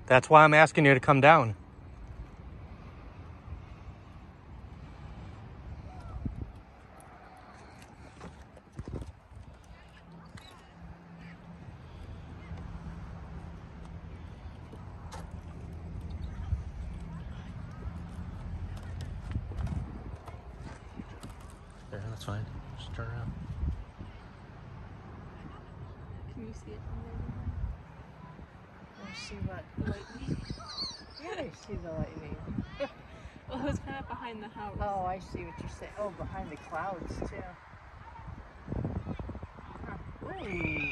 That's why I'm asking you to come down. There, that's fine. Just turn around. Can you see it from there? I see what? Lightning? Yeah, I see the lightning. Well, it was kind of behind the house. Oh, I see what you're saying. Oh, behind the clouds, too. Huh. Ooh.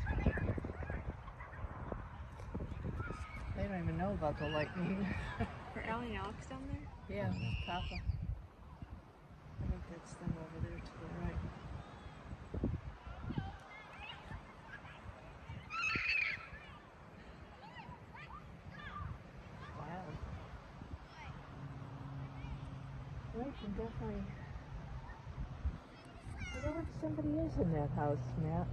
They don't even know about the lightning. Are Allie and Alex down there? Yeah, Papa. I think that's them over there to the right. Wow. Well, you can definitely... I wonder if somebody is in that house, Matt.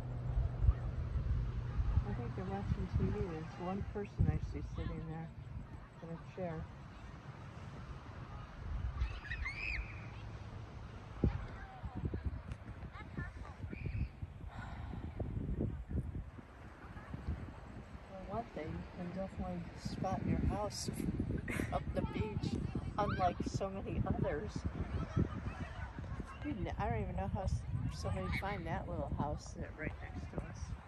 I think they're watching TV. There's one person I see sitting there in a chair. Well, one thing, you can definitely spot your house up the beach, unlike so many others. I don't even know how somebody find that little house right next to us.